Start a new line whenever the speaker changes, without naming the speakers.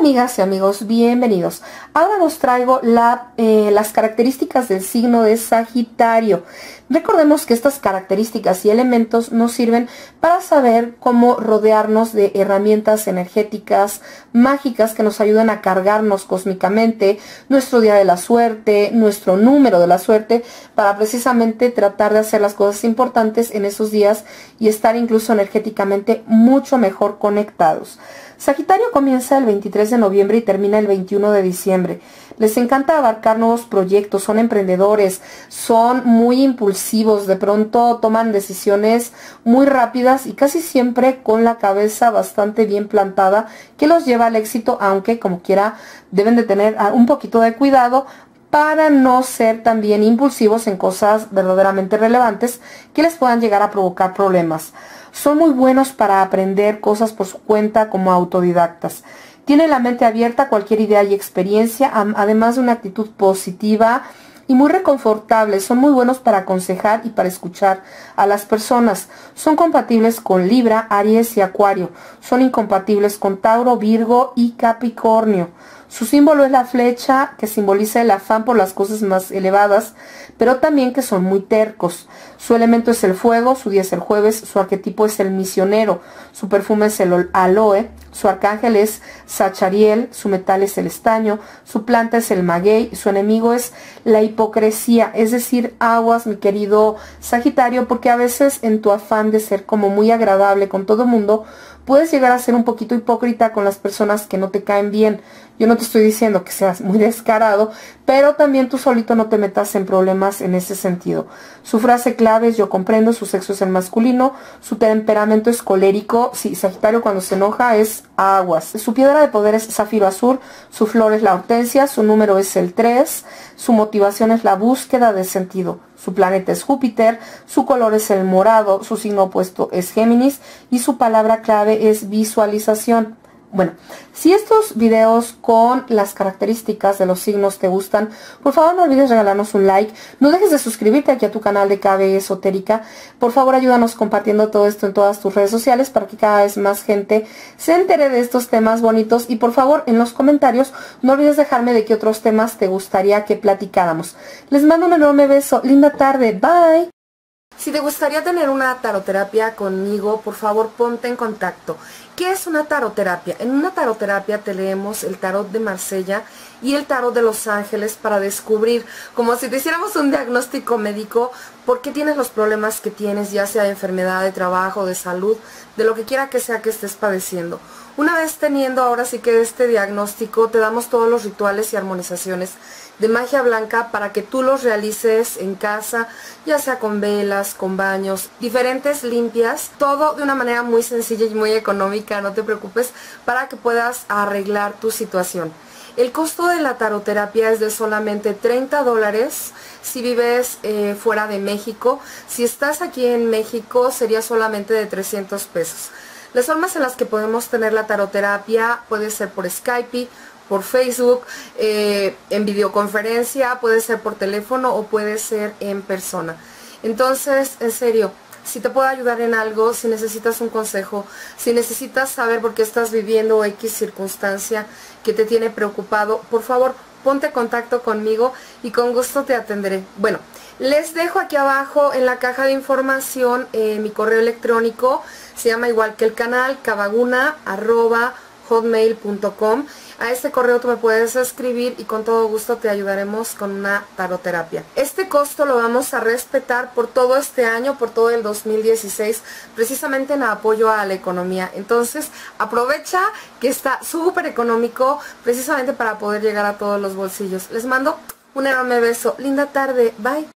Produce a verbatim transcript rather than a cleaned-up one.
amigas y amigos, bienvenidos. Ahora os traigo la, eh, las características del signo de Sagitario. Recordemos que estas características y elementos nos sirven para saber cómo rodearnos de herramientas energéticas, mágicas que nos ayudan a cargarnos cósmicamente, nuestro día de la suerte, nuestro número de la suerte, para precisamente tratar de hacer las cosas importantes en esos días y estar incluso energéticamente mucho mejor conectados. Sagitario comienza el veintitrés de noviembre y termina el veintiuno de diciembre. Les encanta abarcar nuevos proyectos, son emprendedores, son muy impulsivos, de pronto toman decisiones muy rápidas y casi siempre con la cabeza bastante bien plantada que los lleva al éxito, aunque como quiera deben de tener un poquito de cuidado para no ser también impulsivos en cosas verdaderamente relevantes que les puedan llegar a provocar problemas. Son muy buenos para aprender cosas por su cuenta como autodidactas. Tienen la mente abierta a cualquier idea y experiencia, además de una actitud positiva y muy reconfortables. Son muy buenos para aconsejar y para escuchar a las personas. Son compatibles con Libra, Aries y Acuario. Son incompatibles con Tauro, Virgo y Capricornio. Su símbolo es la flecha, que simboliza el afán por las cosas más elevadas, pero también que son muy tercos. Su elemento es el fuego, su día es el jueves, su arquetipo es el misionero, su perfume es el aloe, su arcángel es Sachariel, su metal es el estaño, su planta es el maguey, su enemigo es la hipocresía, es decir, aguas, mi querido Sagitario, porque a veces en tu afán de ser como muy agradable con todo el mundo, puedes llegar a ser un poquito hipócrita con las personas que no te caen bien. Yo no te estoy diciendo que seas muy descarado, pero también tú solito no te metas en problemas en ese sentido. Su frase clave es yo comprendo, su sexo es el masculino, su temperamento es colérico. Sí, Sagitario cuando se enoja es aguas. Su piedra de poder es zafiro azul, su flor es la hortensia, su número es el tres, su motivación es la búsqueda de sentido. Su planeta es Júpiter, su color es el morado, su signo opuesto es Géminis y su palabra clave es visualización. Bueno, si estos videos con las características de los signos te gustan, por favor no olvides regalarnos un like, no dejes de suscribirte aquí a tu canal de K B Esotérica, por favor ayúdanos compartiendo todo esto en todas tus redes sociales para que cada vez más gente se entere de estos temas bonitos y por favor en los comentarios no olvides dejarme de qué otros temas te gustaría que platicáramos. Les mando un enorme beso, linda tarde, bye. Si te gustaría tener una taroterapia conmigo, por favor ponte en contacto. ¿Qué es una taroterapia? En una taroterapia te leemos el tarot de Marsella y el tarot de Los Ángeles para descubrir, como si te hiciéramos un diagnóstico médico, por qué tienes los problemas que tienes, ya sea de enfermedad, de trabajo, de salud, de lo que quiera que sea que estés padeciendo. Una vez teniendo ahora sí que este diagnóstico, te damos todos los rituales y armonizaciones de magia blanca para que tú los realices en casa, ya sea con velas, con baños, diferentes limpias, todo de una manera muy sencilla y muy económica, no te preocupes, para que puedas arreglar tu situación. El costo de la taroterapia es de solamente treinta dólares si vives eh, fuera de México. Si estás aquí en México sería solamente de trescientos pesos. Las formas en las que podemos tener la taroterapia puede ser por Skype, por Facebook, eh, en videoconferencia, puede ser por teléfono o puede ser en persona. Entonces, en serio, si te puedo ayudar en algo, si necesitas un consejo, si necesitas saber por qué estás viviendo X circunstancia que te tiene preocupado, por favor, ponte en contacto conmigo y con gusto te atenderé. Bueno, les dejo aquí abajo en la caja de información eh, mi correo electrónico, se llama igual que el canal, cavaguna arroba hotmail punto com. A este correo tú me puedes escribir y con todo gusto te ayudaremos con una taroterapia. Este costo lo vamos a respetar por todo este año, por todo el dos mil dieciséis, precisamente en apoyo a la economía. Entonces aprovecha que está súper económico precisamente para poder llegar a todos los bolsillos. Les mando un enorme beso. Linda tarde. Bye.